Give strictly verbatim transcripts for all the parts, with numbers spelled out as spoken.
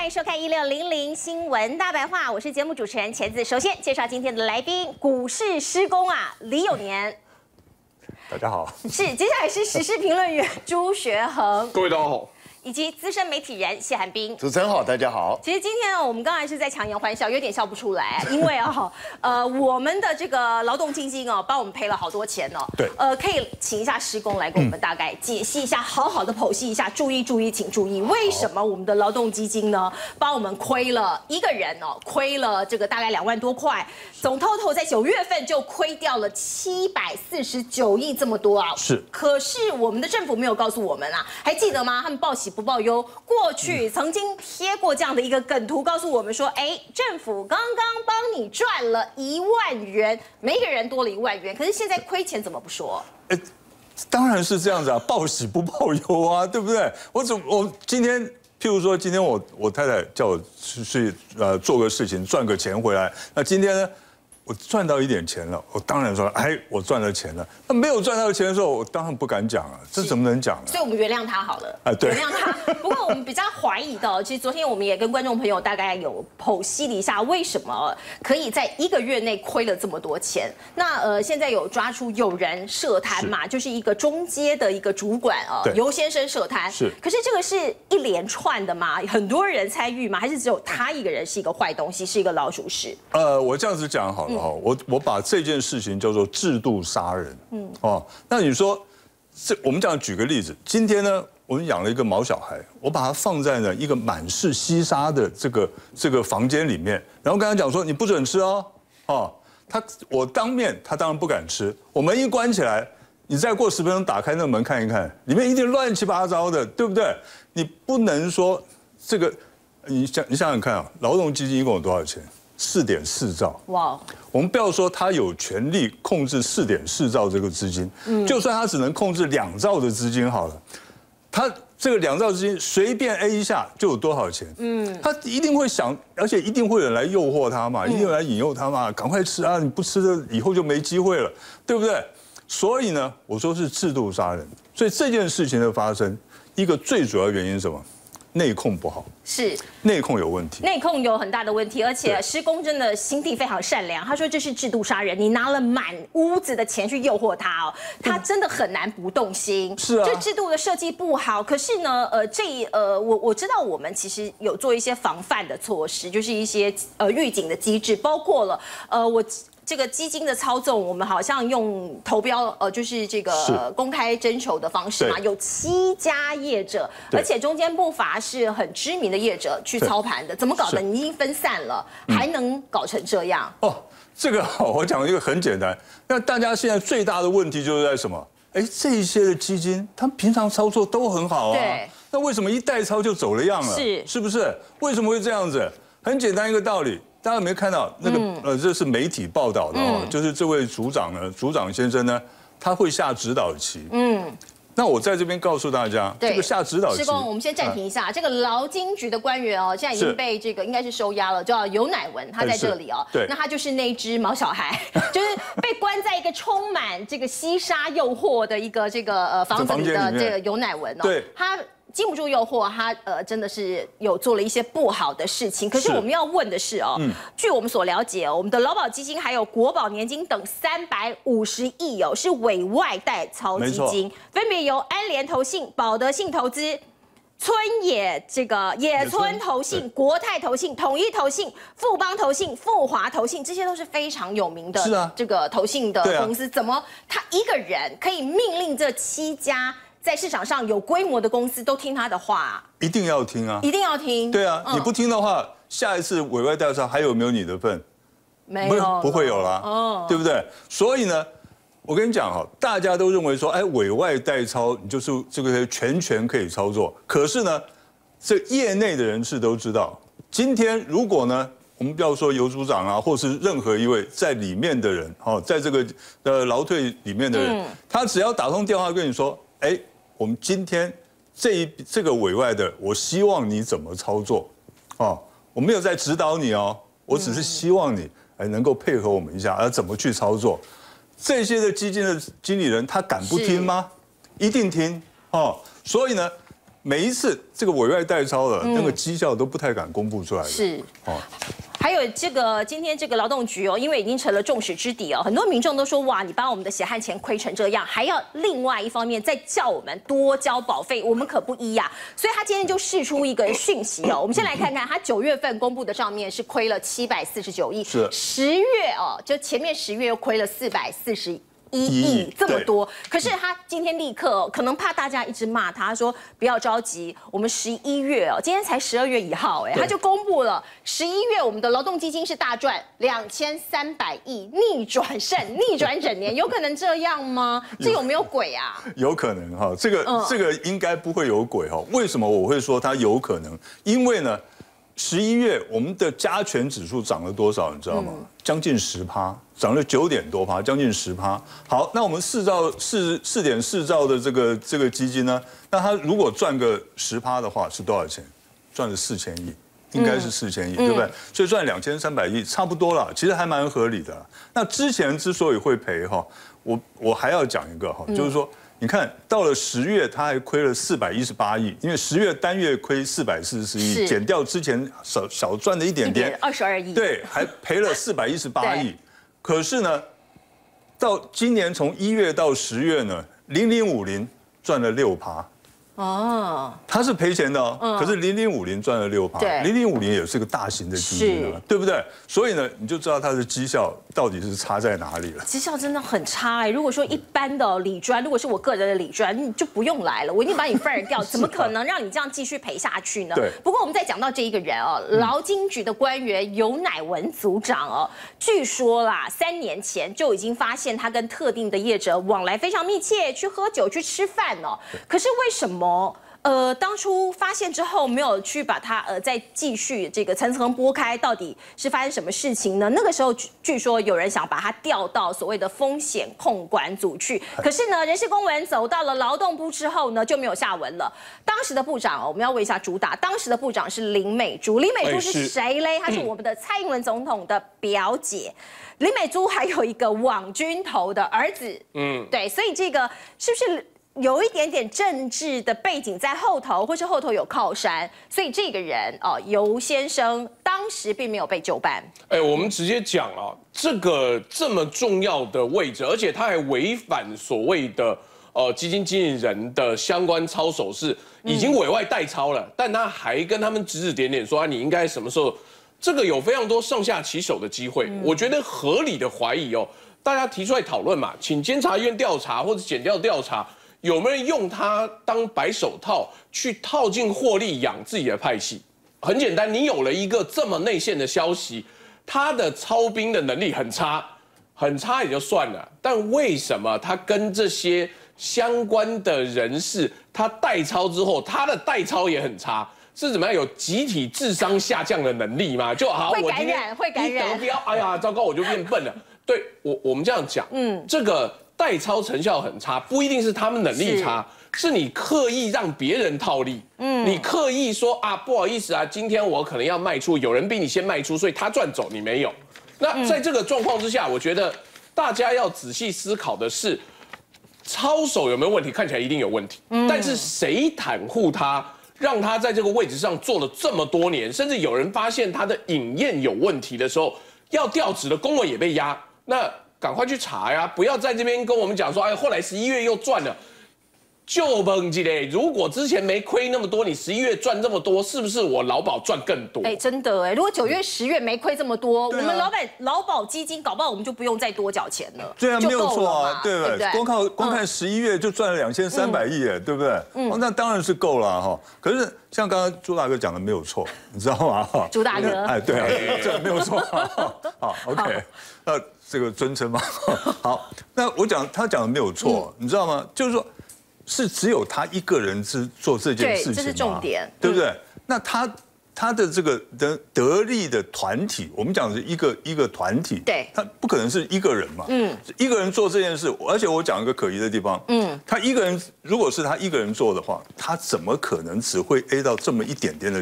迎收看一六零零新闻大白话，我是节目主持人茄子。首先介绍今天的来宾，股市师公啊，李永年。 大家好。 是，接下来是时事评论员朱学恒。 各位大家好。 以及资深媒体人谢寒冰， 主持人好，大家好。 其实今天呢，我们刚才是在强颜欢笑，有点笑不出来，因为啊，呃，我们的这个劳动基金哦，帮我们赔了好多钱哦。 对。 呃，可以请一下师公来给我们大概解析一下，好好的剖析一下，注意注意，请注意，为什么我们的劳动基金呢，帮我们亏了一个人哦，亏了这个大概两万多块，总 total 在九月份就亏掉了七百四十九亿这么多啊。 是。 可是我们的政府没有告诉我们啊，还记得吗？他们报喜不报忧。过去曾经贴过这样的一个梗图，告诉我们说，哎，政府刚刚帮你赚了一万元，每一个人多了一万元，可是现在亏钱怎么不说？ 哎，当然是这样子啊，报喜不报忧啊，对不对？我怎我今天，譬如说今天我我太太叫我去去呃做个事情赚个钱回来，那今天呢？ 我赚到一点钱了，我当然说，哎，我赚了钱了。那没有赚到钱的时候，我当然不敢讲啊，这怎么能讲呢？ 所以我们原谅他好了， 啊，对， 原谅他。不过我们比较怀疑的，其实昨天我们也跟观众朋友大概有剖析了一下，为什么可以在一个月内亏了这么多钱？那呃，现在有抓出有人涉贪嘛，就是一个中阶的一个主管啊，尤先生涉贪。 是， 可是这个是一连串的嘛，很多人参与嘛，还是只有他一个人是一个坏东西，是一个老鼠屎？ 呃，我这样子讲好了。 我我把这件事情叫做制度杀人，嗯，哦，那你说，这我们讲举个例子，今天呢，我们养了一个毛小孩，我把它放在呢一个满是西沙的这个这个房间里面，然后跟他讲说你不准吃哦，哦，他我当面他当然不敢吃，我门一关起来，你再过十分钟打开那个门看一看，里面一定乱七八糟的，对不对？你不能说这个，你想你想想看啊，劳动基金一共有多少钱？ 四点四兆，哇！我们不要说他有权利控制四点四兆这个资金，嗯，就算他只能控制两兆的资金好了，他这个两兆资金随便 A 一下就有多少钱，嗯，他一定会想，而且一定会有人来诱惑他嘛，一定有人来引诱他嘛，赶快吃啊！你不吃的以后就没机会了，对不对？所以呢，我说是制度杀人。所以这件事情的发生，一个最主要原因是什么？ 内控不好， 是内控有问题， 内控有很大的问题，而且施工真的心地非常善良。他说这是制度杀人，你拿了满屋子的钱去诱惑他哦，他真的很难不动心。 是啊， 这制度的设计不好。可是呢，呃，这呃，我我知道我们其实有做一些防范的措施，就是一些呃预警的机制，包括了呃我。 这个基金的操纵，我们好像用投标，呃，就是这个公开征求的方式嘛，有七家业者，而且中间不乏是很知名的业者去操盘的，怎么搞的？你已经分散了，还能搞成这样？ 哦，这个我讲一个很简单，那大家现在最大的问题就是在什么？哎，这些的基金，他们平常操作都很好啊， 对， 那为什么一代操就走了样了？ 是， 是不是？为什么会这样子？很简单一个道理。 大家有没有看到那个、嗯、呃，这是媒体报道的哦，嗯、就是这位组长呢，组长先生呢，他会下指导棋。嗯，那我在这边告诉大家，这个下指导棋。施工，我们先暂停一下，啊、这个劳金局的官员哦，现在已经被这个应该是收押了，叫尤乃文，他在这里哦。 对， 那他就是那只毛小孩，就是被关在一个充满这个西沙诱惑的一个这个呃房子里的这个尤乃文哦。 对， 他。 经不住诱惑，他呃真的是有做了一些不好的事情。可是我们要问的是哦，嗯、据我们所了解哦，我们的劳保基金还有国保年金等三百五十亿哦，是委外代操基金，分别由安联投信、保德信投资、村野这个野村投信、国泰投信、统一投信、富邦投信、富华投信，这些都是非常有名的这个投信的公司。啊、怎么他一个人可以命令这七家？ 在市场上有规模的公司都听他的话、啊， 一定要听啊， 一定要听。 对啊，嗯、你不听的话，下一次委外代操还有没有你的份？ 没有， 不会有啦，哦，对不对？所以呢，我跟你讲哈，大家都认为说，哎，委外代操你就是这个全权可以操作。可是呢，这业内的人士都知道，今天如果呢，我们不要说尤组长啊，或是任何一位在里面的人，哦，在这个呃劳退里面的人，嗯、他只要打通电话跟你说，哎。 我们今天这一这个委外的，我希望你怎么操作，哦，我没有在指导你哦，我只是希望你哎能够配合我们一下，而怎么去操作。这些的基金的经理人他敢不听吗？一定听哦。所以呢， 每一次这个委外代操的那个绩效都不太敢公布出来的。 是哦。还有这个今天这个劳动局哦，因为已经成了众矢之的哦，很多民众都说哇，你把我们的血汗钱亏成这样，还要另外一方面再叫我们多交保费，我们可不依呀。所以他今天就释出一个讯息哦，我们先来看看他九月份公布的账面是亏了七百四十九亿， 是十月哦，就前面十月又亏了四百四十。一亿这么多，可是他今天立刻、哦、可能怕大家一直骂他说不要着急，我们十一月哦，今天才十二月一号哎，他就公布了十一月我们的劳动基金是大赚两千三百亿，逆转胜，逆转整年，有可能这样吗？这有没有鬼啊？ 有可能哈，这个、嗯、这个应该不会有鬼哈。为什么我会说它有可能？因为呢，十一月我们的加权指数涨了多少，你知道吗？嗯、将近十趴。涨了九点多趴，将近十趴。好，那我们四兆四四点四兆的这个这个基金呢？那它如果赚个十趴的话，是多少钱？赚了四千亿，应该是四千亿，嗯、对不对？嗯、所以赚两千三百亿，差不多了，其实还蛮合理的。那之前之所以会赔哈，我我还要讲一个哈，就是说，你看到了十月，它还亏了四百一十八亿，因为十月单月亏四百四十四亿，减掉之前少小赚的一点点， 二十二亿， 对，还赔了四百一十八亿。可是呢，到今年从一月到十月呢，零零五零赚了六趴。哦，它是赔钱的哦，嗯、可是零零五零赚了六趴，零零五零也是个大型的基金啊，对不对？所以呢，你就知道它的绩效到底是差在哪里了。 绩效真的很差哎！如果说一般的理专，如果是我个人的理专，你就不用来了，我已经把你 fire 掉，怎么可能让你这样继续赔下去呢？对。不过我们再讲到这一个人哦，劳金局的官员尤乃文组长哦，据说啦，三年前就已经发现他跟特定的业者往来非常密切，去喝酒、去吃饭哦。可是为什么？呃，当初发现之后没有去把它呃再继续这个层层剥开，到底是发生什么事情呢？那个时候据说有人想把它调到所谓的风险控管组去，可是呢，人事公文走到了劳动部之后呢，就没有下文了。当时的部长，我们要问一下主打，当时的部长是林美珠，林美珠是谁嘞？她是我们的蔡英文总统的表姐。林美珠还有一个网军头的儿子，嗯，对，所以这个是不是？有一点点政治的背景在后头，或是后头有靠山，所以这个人哦，尤先生当时并没有被就办。 哎，我们直接讲啊，这个这么重要的位置，而且他还违反所谓的呃基金经理人的相关操守，是已经委外代操了，嗯、但他还跟他们指指点点说啊，你应该什么时候？这个有非常多上下其手的机会，嗯、我觉得合理的怀疑哦，大家提出来讨论嘛，请监察院调查或者检调调查。有没有人用它当白手套去套进获利养自己的派系？很简单，你有了一个这么内线的消息，他的操兵的能力很差，很差也就算了，但为什么他跟这些相关的人士，他代操之后，他的代操也很差？是怎么样有集体智商下降的能力吗？就好， 我今天一得标，哎呀，糟糕，我就变笨了。对我，我们这样讲，嗯，这个。代操成效很差，不一定是他们能力差，是, 是你刻意让别人套利。嗯，你刻意说啊，不好意思啊，今天我可能要卖出，有人比你先卖出，所以他赚走，你没有。那在这个状况之下，我觉得大家要仔细思考的是，操守有没有问题？看起来一定有问题，嗯、但是谁袒护他，让他在这个位置上做了这么多年，甚至有人发现他的饮宴有问题的时候，要调职的公文也被压，那。赶快去查呀！不要在这边跟我们讲说，哎，后来十一月又赚了，就问一嘞。如果之前没亏那么多，你十一月赚这么多，是不是我劳保赚更多？ 哎，真的哎，如果九月、十月没亏这么多，我们老板劳保基金搞不好我们就不用再多缴钱了。 对啊，没有错啊，对不对？光靠光看十一月就赚了两千三百亿，哎，对不对？嗯，那当然是够了哈。可是像刚刚朱大哥讲的没有错，你知道吗？ 朱大哥， 哎，对啊，这没有错。好 ，OK， 那。这个尊称嘛，好，那我讲他讲的没有错，嗯、你知道吗？就是说，是只有他一个人是做这件事情， 这是重点， 对不对？嗯、那他他的这个得得力的团体，我们讲的是一个一个团体， 对， 他不可能是一个人嘛，嗯，一个人做这件事，而且我讲一个可疑的地方，嗯，他一个人如果是他一个人做的话，他怎么可能只会 A 到这么一点点的钱？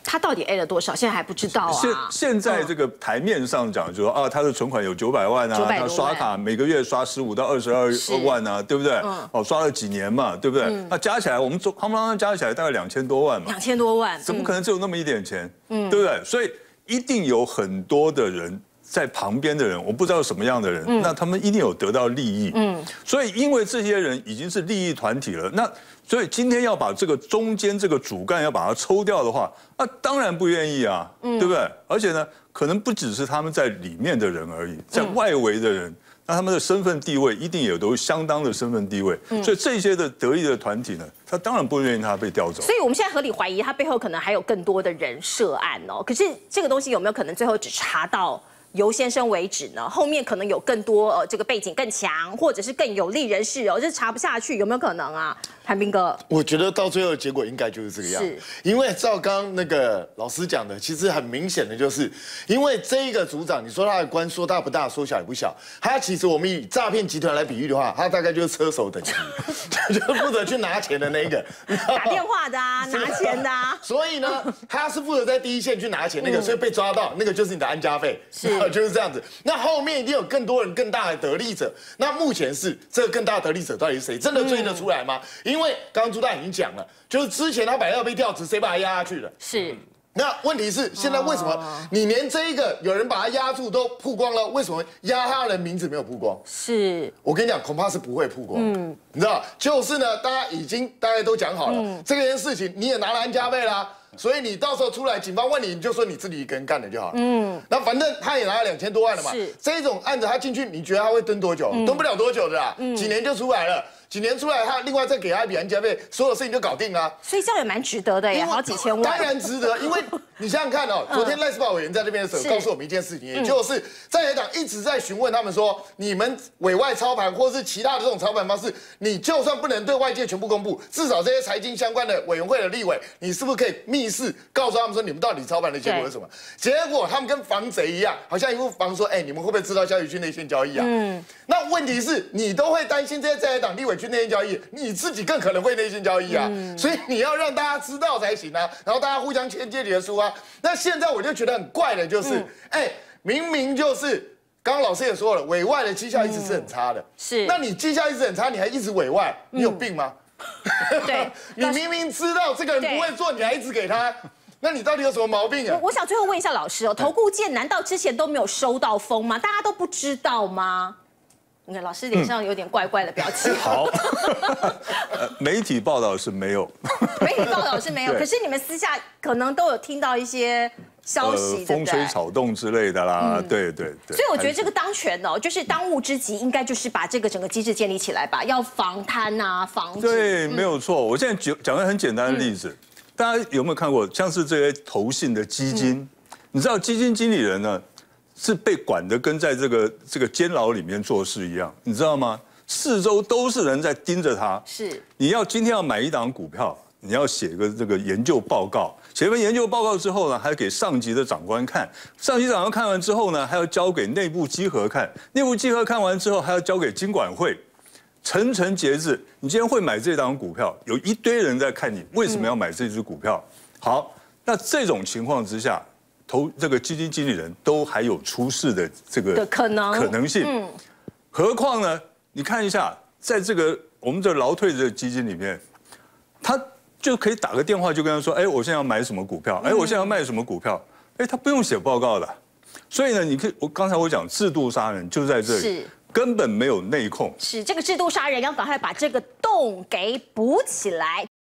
他到底 A 了多少？现在还不知道啊。 现现在这个台面上讲，就说啊，他的存款有九百万啊，他刷卡每个月刷十五到二十二万啊，对不对？哦，刷了几年嘛，对不对？那加起来，我们做夯不啷当加起来大概两千多万嘛。 两千多万， 怎么可能只有那么一点钱？嗯，对不对？所以一定有很多的人在旁边的人，我不知道什么样的人，那他们一定有得到利益。嗯，所以因为这些人已经是利益团体了，那。所以今天要把这个中间这个主干要把它抽掉的话，那当然不愿意啊，对不对？而且呢，可能不只是他们在里面的人而已，在外围的人，那他们的身份地位一定也都相当的身份地位。所以这些的得意的团体呢，他当然不愿意他被调走。 所以我们现在合理怀疑，他背后可能还有更多的人涉案哦。可是这个东西有没有可能最后只查到尤先生为止呢？后面可能有更多呃这个背景更强，或者是更有利人士哦，这查不下去，有没有可能啊？韩冰哥， 我觉得到最后的结果应该就是这个样，是因为照刚刚那个老师讲的，其实很明显的就是，因为这一个组长，你说他的官说大不大，说小也不小，他其实我们以诈骗集团来比喻的话，他大概就是车手等级，就是负责去拿钱的那一个， 打电话的啊，拿钱的啊， 所以呢，他是负责在第一线去拿钱那个，所以被抓到那个就是你的安家费， 是就是这样子。那后面一定有更多人更大的得利者，那目前是这个更大的得利者到底是谁？真的追得出来吗？因为刚刚朱大已经讲了，就是之前他本来要被调职，谁把他压下去了？ 是。 那问题是现在为什么你连这一个有人把他压住都曝光了，为什么压他的名字没有曝光？ 是我跟你讲，恐怕是不会曝光。嗯，你知道，就是呢，大家已经大家都讲好了，嗯、这件事情你也拿了安家费啦。所以你到时候出来，警方问你，你就说你自己一个人干的就好了。嗯，那反正他也拿了两千多万了嘛。是这种案子他进去，你觉得他会蹲多久？嗯、蹲不了多久的啦，嗯、几年就出来了。几年出来，他另外再给他一笔安家费，所有事情就搞定了。 所以这样也蛮值得的耶，好几千万。 当然值得，因为你想想看哦，昨天赖斯堡委员在这边的时候告诉我们一件事情，也就是在野党一直在询问他们说，你们委外操盘或是其他的这种操盘方式，你就算不能对外界全部公布，至少这些财经相关的委员会的立委，你是不是可以密室告诉他们说，你们到底操盘的结果是什么？结果他们跟防贼一样，好像一副防说，哎，你们会不会知道萧宇去内线交易啊？嗯，那问题是你都会担心这些在野党立委去内线交易。你自己更可能会内线交易啊，嗯、所以你要让大家知道才行啊，然后大家互相签借结书啊。那现在我就觉得很怪的，就是，哎、嗯欸，明明就是刚刚老师也说了，委外的绩效一直是很差的，嗯、是，那你绩效一直很差，你还一直委外，嗯、你有病吗？对，你明明知道这个人不会做，你还一直给他。那你到底有什么毛病啊？ 我我想最后问一下老师哦，投顾界难道之前都没有收到风吗？大家都不知道吗？你看老师脸上有点怪怪的表情。 好，呃，媒体报道是没有， 媒体报道是没有，可是你们私下可能都有听到一些消息， 呃、风吹草动之类的啦，嗯、对对对。 所以我觉得这个当权哦，就是当务之急，应该就是把这个整个机制建立起来吧，要防贪啊，防止。 对，没有错。我现在讲讲个很简单的例子，嗯、大家有没有看过，像是这些投信的基金，嗯、你知道基金经理人呢？是被管的跟在这个这个监牢里面做事一样，你知道吗？四周都是人在盯着他。是，你要今天要买一档股票，你要写个这个研究报告，写份研究报告之后呢，还要给上级的长官看，上级长官看完之后呢，还要交给内部稽核看，内部稽核看完之后还要交给金管会，层层节制。你今天会买这档股票，有一堆人在看你为什么要买这只股票。好，那这种情况之下。投这个基金经理人都还有出事的这个的可能可能性，嗯，何况呢？你看一下，在这个我们这劳退的基金里面，他就可以打个电话就跟他说，哎，我现在要买什么股票，哎，我现在要卖什么股票，哎，他不用写报告的。所以呢，你可以，我刚才我讲制度杀人就在这里，根本没有内控。 是这个制度杀人，要赶快把这个洞给补起来。